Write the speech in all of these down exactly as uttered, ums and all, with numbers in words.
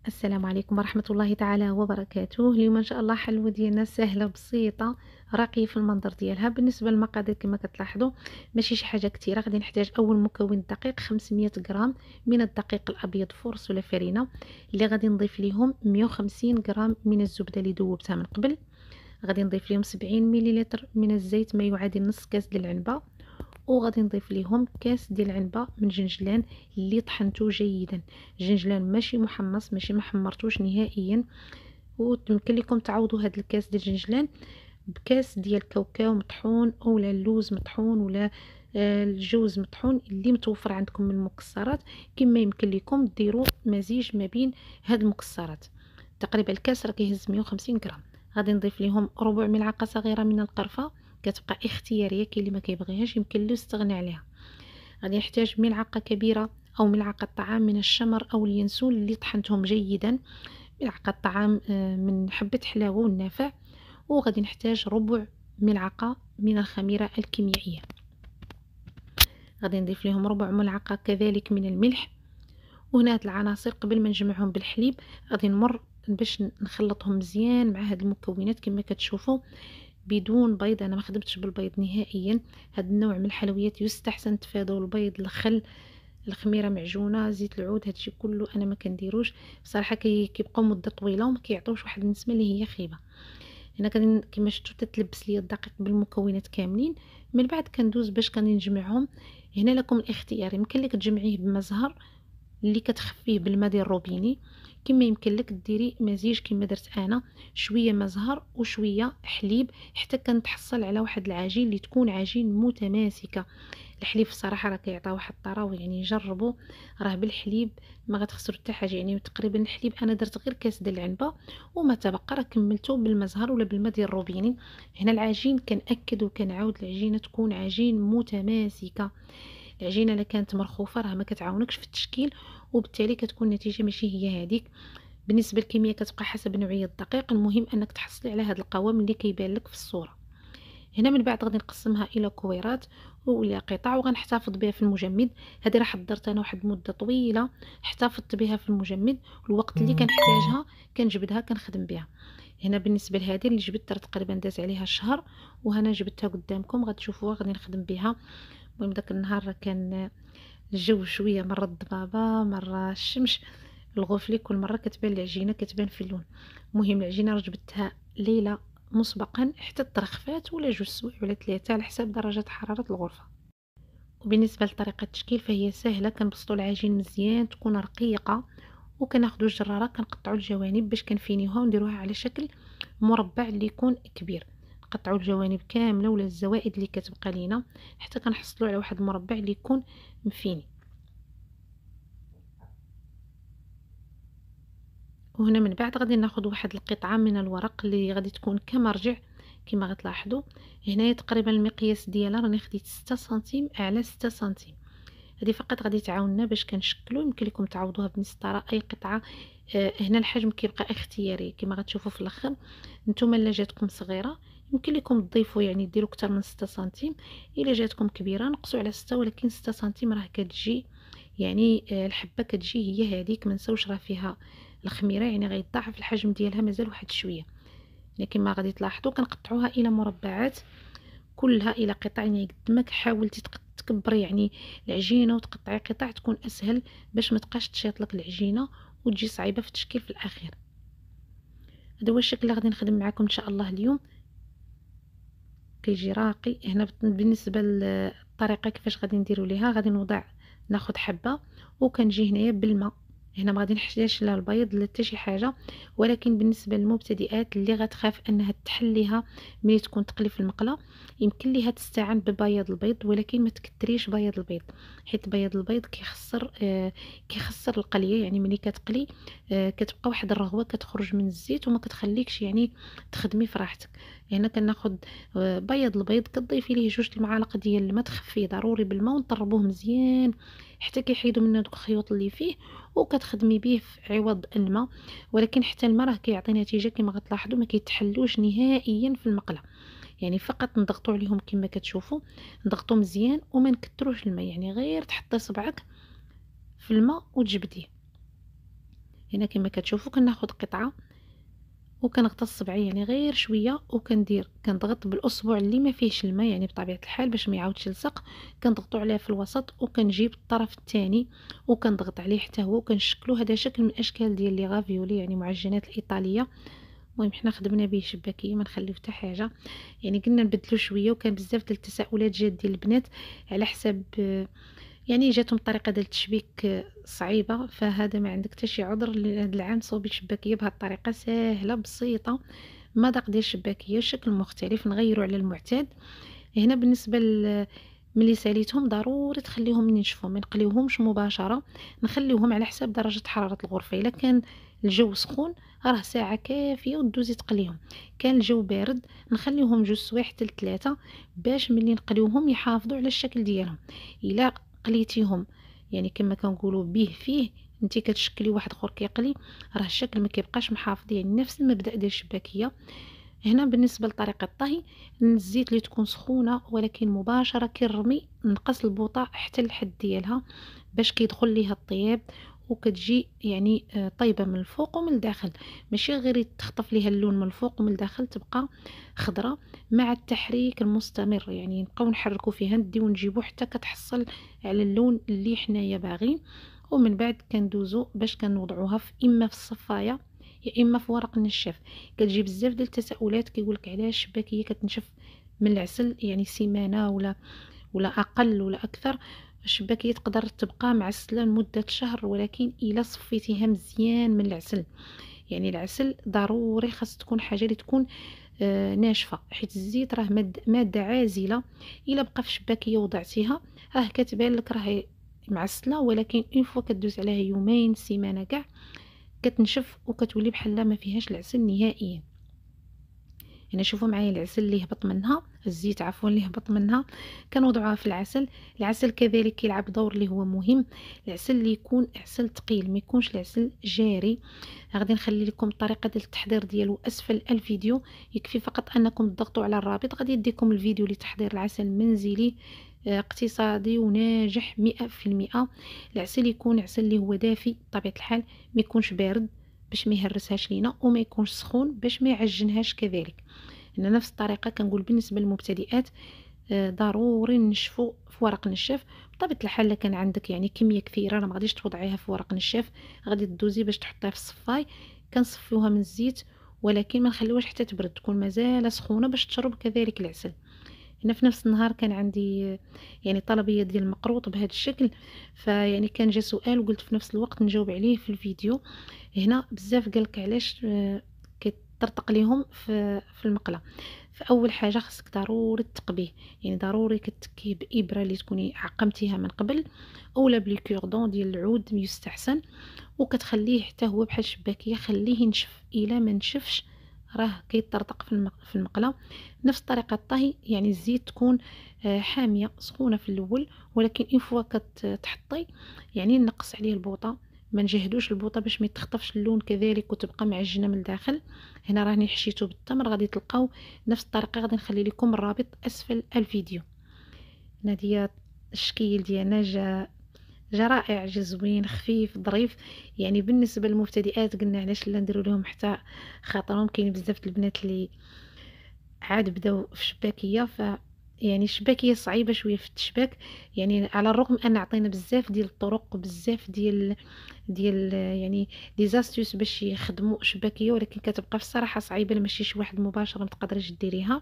السلام عليكم ورحمة الله تعالى وبركاته. اليوم ان شاء الله حلوة ديالنا سهلة بسيطة راقية في المنظر ديالها. بالنسبة للمقادير كما كتلاحظوا ماشي شي حاجة كثيرة. غادي نحتاج اول مكون دقيق خمسمية غرام من الدقيق الابيض فورس ولا فرينة، اللي غادي نضيف ليهم مية وخمسين غرام من الزبدة اللي ذوبتها من قبل. غادي نضيف ليهم سبعين مليلتر من الزيت ما يعادل نص كاس ديال العنبة، وغادي نضيف ليهم كاس ديال العنبه من جنجلان اللي طحنته جيدا. جنجلان ماشي محمص، ماشي ما حمرتوش نهائيا. ويمكن لكم تعوضوا هذا الكاس ديال الجنجلان بكاس ديال كاوكاو مطحون اولا اللوز مطحون ولا آه، الجوز مطحون اللي متوفر عندكم من المكسرات. كما يمكن لكم ديروا مزيج ما بين هاد المكسرات. تقريبا الكاس راه كيهز مية وخمسين غرام. غادي نضيف لهم ربع ملعقه صغيره من القرفه، كتبقى اختياريه، كاين اللي ما كيبغيهاش يمكن له يستغنى عليها. غادي نحتاج ملعقه كبيره او ملعقه طعام من الشمر او اليانسون اللي طحنتهم جيدا، ملعقه طعام آه، من حبه حلاوه والنافع. وغادي نحتاج ربع ملعقه من الخميره الكيميائيه. غادي نضيف لهم ربع ملعقه كذلك من الملح. وهنا هاد العناصر قبل ما نجمعهم بالحليب غادي نمر باش نخلطهم مزيان مع هاد المكونات. كما كتشوفوا بدون بيض، انا ما خدمتش بالبيض نهائيا. هاد النوع من الحلويات يستحسن تفادوا البيض، الخل، الخميره معجونه، زيت العود، هادشي كله انا ما كنديروش بصراحه. كي كيبقاو مده طويله وما كيعطيوش واحد النسمه اللي هي خايبه. هنا كن كما شفتوا تتلبس ليا الدقيق بالمكونات كاملين. من بعد كندوز باش كنجمعهم. هنا لكم الاختيار، يمكن لك تجمعيه بما زهر اللي كتخفيه بالماء ديال الروبيني، كما يمكن لك ديري مزيج كما درت انا، شويه ما زهر وشويه حليب حتى كنتحصل على واحد العجين اللي تكون عجين متماسكه. الحليب الصراحه راه كيعطي واحد الطراوه، يعني جربوا، راه بالحليب ما غتخسروا حتى حاجه. يعني تقريبا الحليب انا درت غير كاس ديال العنبه، وما تبقى راه كملته بالمزهر ولا بالماء ديال الروبيني. هنا العجين كنأكد وكنعاود العجينه تكون عجين متماسكه. العجينه الا كانت مرخوفه راه ما كتعاونكش في التشكيل، وبالتالي كتكون النتيجه ماشي هي هذيك. بالنسبه للكميه كتبقى حسب نوعيه الدقيق، المهم انك تحصلي على هذا القوام اللي كيبان لك في الصوره. هنا من بعد غادي نقسمها الى كويرات ولا قطع وغنحتفظ بها في المجمد. هذه راه حضرت انا واحد المده طويله، احتفظت بها في المجمد، الوقت اللي كنحتاجها كنجبدها كنخدم بها. هنا بالنسبه لهذه اللي جبدت راه تقريبا داز عليها شهر، وهنا جبدتها قدامكم غتشوفوها غادي نخدم بها. المهم داك النهار راه كان الجو شويه مره الضبابه مره الشمس، الغوفلي كل مره كتبان العجينه كتبان في اللون. المهم العجينه راه جبدتها ليله مسبقا حتى ترخفات ولا جوج سوايع ولا ثلاثه على حساب درجه حراره الغرفه. وبالنسبه لطريقه التشكيل فهي سهله. كنبسطوا العجين مزيان تكون رقيقه، وكناخذوا الجراره كنقطعوا الجوانب باش كنفينيوها ونديروها على شكل مربع اللي يكون كبير. نقطعوا الجوانب كامله ولا الزوائد اللي كتبقى لينا حتى كنحصلوا على واحد المربع اللي يكون مفيني. وهنا من بعد غادي ناخذ واحد القطعه من الورق اللي غادي تكون كمرجع كما غتلاحظوا. هنايا تقريبا المقياس ديالها راني خديت ستة سنتيم على ستة سنتيم. هذه فقط غادي تعاوننا باش كنشكلوا. يمكن لكم تعوضوها بمسطره اي قطعه. آه هنا الحجم كيبقى اختياري كما غتشوفوا في الاخر. نتوما الا جاتكم صغيره يمكن لكم تضيفوا يعني ديروا اكثر من ستة سنتيم، الا جاتكم كبيره نقصوا على ستة، ولكن ستة سنتيم راه كتجي يعني آه الحبه كتجي هي هذيك. ما نساوش راه فيها الخميره يعني غيتضاعف الحجم ديالها مازال واحد شويه. لكن ما غادي تلاحظوا كنقطعوها الى مربعات كلها الى قطع. يعني قد ما حاولتي تكبري يعني العجينه وتقطعي قطع تكون اسهل باش ما تبقاش تشيط لك العجينه وتجي صعيبه في التشكيل في الاخير. هذا هو الشكل اللي غادي نخدم معكم ان شاء الله اليوم. كيجي راقي. هنا بالنسبه للطريقه كيفاش غادي نديروا ليها، غادي نوضع ناخذ حبه وكنجي هنايا بالماء. هنا ما غادي نحتاجش لا البيض لا حتى شي حاجه، ولكن بالنسبه للمبتدئات اللي غتخاف انها تحليها ملي تكون تقلي في المقله يمكن ليها تستعان ببياض البيض، ولكن ما تكتريش بياض البيض حيت بياض البيض كيخسر آه كيخسر القليه. يعني ملي كتقلي آه كتبقى واحد الرغوه كتخرج من الزيت وما كتخليكش يعني تخدمي في راحتك. هنا كناخذ آه بياض البيض كتضيفي ليه جوج المعالق ديال الماء، تخفيه ضروري بالماء ونطربوه مزيان حتى كيحيدوا منه دوك الخيوط اللي فيه، وكتخدمي به في عوض الماء. ولكن حتى الماء راه كيعطي نتيجه كما غتلاحظوا ما كيتحلوش نهائيا في المقله. يعني فقط نضغطوا عليهم كما كتشوفوا، نضغطوا مزيان وما نكثروش الماء، يعني غير تحطي صبعك في الماء وتجبديه. هنا كما كتشوفوا كناخذ قطعه وكنغطس صبعي يعني غير شويه، وكندير كنضغط بالاصبع اللي ما فيهش الماء يعني بطبيعه الحال باش ما يعاودش يلصق، كنضغطوا عليه في الوسط وكنجيب الطرف الثاني وكنضغط عليه حتى هو وكنشكلو. هذا شكل من اشكال ديال لي غافيولي يعني معجنات الايطاليه. المهم حنا خدمنا به شباكيه ما نخليو حتى حاجه، يعني قلنا نبدلو شويه. وكان بزاف ديال التساؤلات جات ديال البنات على حساب يعني جاتهم طريقه ديال التشبيك صعيبه، فهذا ما عندك حتى شي عذر. هذا العام صوبي شباكيه بهذه الطريقه سهله بسيطه، مذاق ديال الشباكيه شكل مختلف نغيروا على المعتاد. هنا بالنسبه ل ملي ساليتهم ضروري تخليهم ينشفوا، ما نقليوهمش مباشره، نخليوهم على حساب درجه حراره الغرفه. الا كان الجو سخون راه ساعه كافيه ودوزي تقليهم، كان الجو بارد نخليوهم جوج سوايع حتى لثلاثه باش ملي نقليوهم يحافظوا على الشكل ديالهم. الا قليتيهم يعني كما كنقولوا به فيه انت كتشكلي واحد اخر كيقلي، راه الشكل ما كيبقاش محافظ. يعني نفس المبدا ديال الشباكيه. هنا بالنسبه لطريقه الطهي، الزيت اللي تكون سخونه ولكن مباشره كنرمي نقص البوطه حتى الحد ديالها باش كيدخل ليها الطياب وكتجي يعني آه، طيبه من الفوق ومن الداخل، ماشي غير تخطف ليها اللون من الفوق ومن الداخل تبقى خضره. مع التحريك المستمر يعني نبقاو نحركوا فيها نديو ونجيبو حتى كتحصل على اللون اللي حنايا باغين. ومن بعد كندوزو باش كنوضعوها في اما في الصفايه يا اما في ورق النشاف. كتجي بزاف ديال التساؤلات كيقولك علاش الشباكيه كتنشف من العسل يعني سيمانه ولا ولا اقل ولا اكثر. الشباكيه تقدر تبقى معسله لمده شهر، ولكن الا صفيتيها مزيان من العسل. يعني العسل ضروري خاص تكون حاجه اللي تكون آه ناشفه، حيت الزيت راه ماد ماده عازله. الا بقى في الشباكيه وضعتيها راه كتبان لك راهي معسله، ولكن اون فوا كدوز عليها يومين سيمانه كاع كتنشف وكتولي بحال ما فيهاش العسل نهائيا. هنا شوفوا معايا العسل اللي هبط منها، الزيت عفوا اللي هبط منها كنوضعوها في العسل. العسل كذلك كيلعب دور اللي هو مهم، العسل اللي يكون عسل ثقيل ما يكونش العسل جاري. غادي نخلي لكم الطريقه ديال التحضير ديالو اسفل الفيديو، يكفي فقط انكم تضغطوا على الرابط غادي يديكم الفيديو لتحضير العسل المنزلي آه، اقتصادي وناجح مئة في المئة. العسل يكون عسل اللي هو دافي بطبيعه الحال، ما يكونش بارد باش ما يهرسهاش لينا، وما يكونش سخون باش ما يعجنهاش كذلك. هنا نفس الطريقه كنقول بالنسبه للمبتدئات آه، ضروري نشفوا في ورق نشاف. بطبيعه الحال الا كان عندك يعني كميه كثيره راه ما غاديش توضعيها في ورق نشاف، غادي تدوزي باش تحطيها في الصفاي. كنصفيوها من الزيت ولكن ما نخليوهاش حتى تبرد، تكون مازال سخونه باش تشرب كذلك العسل. هنا في نفس النهار كان عندي آه، يعني طلبيه ديال المقروط بهذا الشكل، فيعني كان جا سؤال وقلت في نفس الوقت نجاوب عليه في الفيديو. هنا بزاف قالك علاش آه، كترطق ليهم في في المقله. فاول حاجه خصك ضروري تقبيه، يعني ضروري كتكيه بابره اللي تكوني عقمتيها من قبل اولا بلي كوردون ديال العود يستحسن، وكتخليه حتى هو بحال الشباكيه خليه ينشف. الا ما نشفش راه كيطرطق في المق... في المقله. نفس طريقه الطهي يعني الزيت تكون آه، حاميه سخونه في الاول، ولكن اون فوا كتحطي يعني نقص عليه البوطه، ما نجهدوش البوطه باش ما يتخطفش اللون كذلك وتبقى معجنه من الداخل. هنا راني حشيته بالتمر، غادي تلقاو نفس الطريقه. غادي نخلي لكم الرابط اسفل الفيديو. هنا ديال الشكل ديالنا جا جا رائع، جا زوين خفيف ظريف. يعني بالنسبه للمبتدئات قلنا علاش لا نديروا لهم حتى خاطرهم، كاين بزاف البنات اللي عاد بداو في الشباكيه. ف يعني الشباكيه صعيبه شويه في التشباك، يعني على الرغم ان عطينا بزاف ديال الطرق وبزاف ديال ديال يعني دي زاستيوس باش يخدموا شباكيه، ولكن كتبقى في الصراحه صعيبه ماشي شي واحد مباشره ما تقدريش ديريها.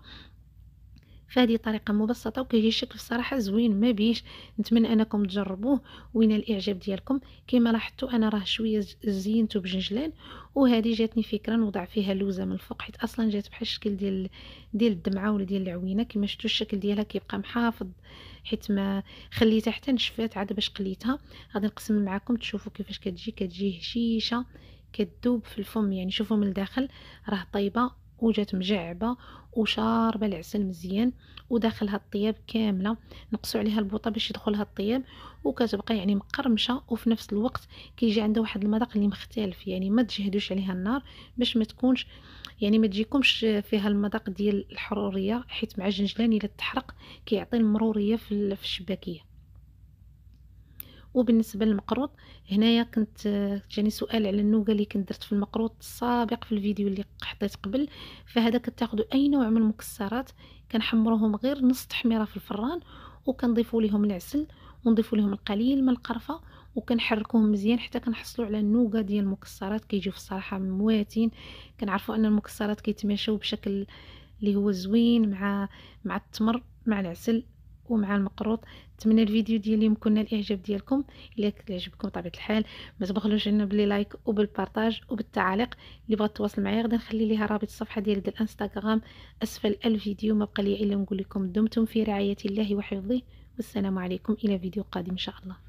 فهذه طريقه مبسطه وكيجي الشكل الصراحه زوين ما بيش. نتمنى انكم تجربوه وينال الاعجاب ديالكم. كما لاحظتوا انا راه شويه زينته بجنجلان، وهذه جاتني فكره نوضع فيها لوزه من الفوق، حيت اصلا جات بحال الشكل ديال ديال الدمعه ولا ديال العوينه. كما شفتوا الشكل ديالها كيبقى محافظ، حيت ما خليتها حتى نشفات عاد باش قليتها. غادي نقسم معكم تشوفوا كيفاش كتجي كتجي هشيشه كتذوب في الفم. يعني شوفوا من الداخل راه طيبه وجات مجعبه وشاربه العسل مزيان، وداخلها الطياب كامله. نقصوا عليها البوطه باش يدخلها الطياب، وكتبقى يعني مقرمشه، وفي نفس الوقت كيجي عندها واحد المذاق اللي مختلف. يعني ما تجهدوش عليها النار باش ما تكونش يعني ما تجيكمش فيها المذاق ديال الحروريه، حيت مع الجنجلان الا تحرق كيعطي المروريه في في الشباكيه. وبالنسبه للمقروط، هنايا كنت آه، جاني سؤال على النوغه اللي كنت درت في المقروط السابق في الفيديو اللي حطيت قبل. فهذا كتاخذوا اي نوع من المكسرات، كنحمروهم غير نص تحميره في الفران، وكنضيفوا لهم العسل ونضيفوا لهم القليل من القرفه، وكنحركوهم مزيان حتى كنحصلوا على النوغه ديال المكسرات. كيجيو في الصراحه مواتين. كنعرفوا ان المكسرات كيتماشاو بشكل اللي هو زوين مع مع التمر مع العسل ومع المقروط. نتمنى الفيديو ديالي يكون نال الاعجاب ديالكم. الا كان عجبكم بطبيعه الحال ما تبخلوش علينا بلي لايك وبالبارطاج وبالتعليق. اللي بغات تواصل معايا غادي نخلي ليها رابط الصفحه ديالي ديال الانستغرام اسفل الفيديو. ما بقى لي الا نقول لكم دمتم في رعايه الله وحفظه، والسلام عليكم الى فيديو قادم ان شاء الله.